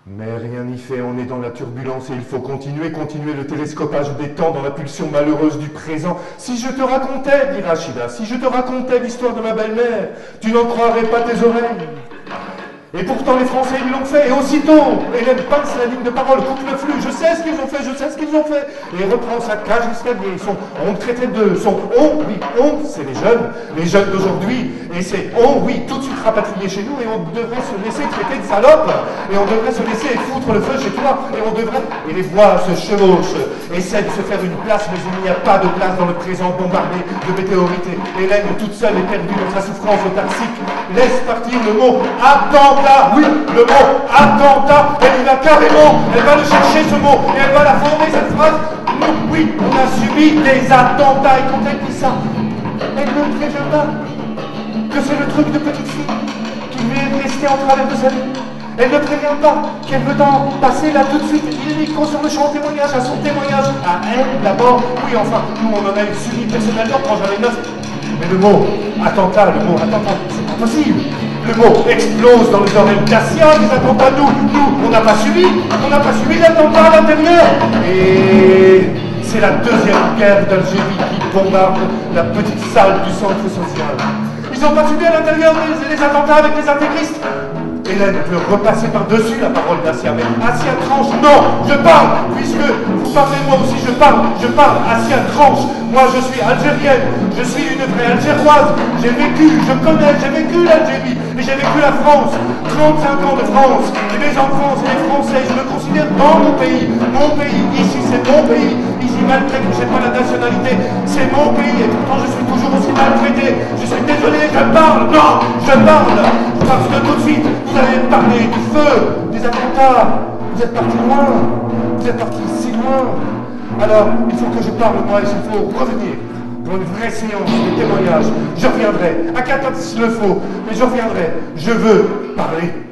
Mais rien n'y fait, on est dans la turbulence et il faut continuer le télescopage des temps dans la pulsion malheureuse du présent. Si je te racontais, dit Rachida, si je te racontais l'histoire de ma belle-mère, tu n'en croirais pas tes oreilles. Et pourtant les Français ils l'ont fait, et aussitôt, Hélène pince la ligne de parole, coupe le flux, je sais ce qu'ils ont fait, je sais ce qu'ils ont fait, et reprend sa cage d'escalier, on traitait d'eux, oui, on, c'est les jeunes d'aujourd'hui, et c'est on, oui, tout de suite rapatrié chez nous, et on devrait se laisser traiter de salope, et on devrait se laisser foutre le feu chez toi, et les voix se chevauchent, essaient de se faire une place, mais il n'y a pas de place dans le présent bombardé de météorites, et Hélène toute seule est perdue dans sa souffrance autarcique, laisse partir le mot attentat. Oui, le mot attentat, elle y va carrément, elle va le chercher ce mot, et elle va la former cette phrase. Oui, on a subi des attentats, et quand elle dit ça, elle ne prévient pas que c'est le truc de petite fille qui lui est resté en travers de sa vie. Elle ne prévient pas qu'elle veut en passer là tout de suite, illico sur le champ témoignage, à son témoignage, à elle d'abord. Oui, enfin, nous on en a subi personnellement quand j'avais 9. Mais le mot attentat, c'est pas possible. Le mot explose dans les oreilles d'Assia, des attentats. Nous, on n'a pas subi l'attentat à l'intérieur. Et c'est la deuxième guerre d'Algérie qui bombarde la petite salle du centre social. Ils n'ont pas subi à l'intérieur les attentats avec les intégristes. Hélène peut repasser par-dessus la parole d'Assia, mais Assia tranche. Non, je parle, puisque vous parlez moi aussi, je parle, Assia tranche. Moi je suis algérienne, je suis une vraie algéroise. J'ai vécu l'Algérie, et j'ai vécu la France, 35 ans de France, et mes enfants et les Français, je me considère dans mon pays, ici c'est mon pays, ici malgré que je n'ai pas la nationalité, c'est mon pays, et pourtant je suis toujours aussi maltraité. Je suis désolé, je parle, parce que tout de suite, vous avez parlé du feu, des attentats, vous êtes parti loin, vous êtes parti si loin. Alors, il faut que je parle moi, il faut revenir pour une vraie séance de témoignage. Je reviendrai, à 14 le faut, mais je reviendrai, je veux parler.